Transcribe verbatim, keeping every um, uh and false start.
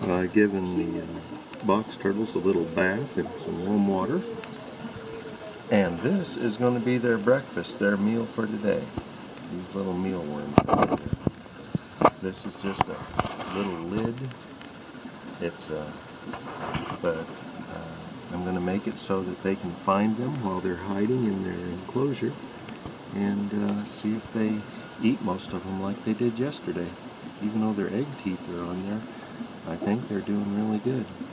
I've given the uh, box turtles a little bath in some warm water. And this is going to be their breakfast, their meal for today. These little mealworms. This is just a little lid. It's uh, but uh, I'm going to make it so that they can find them while they're hiding in their enclosure, and uh, see if they eat most of them like they did yesterday. Even though their egg teeth are on there, I think they're doing really good.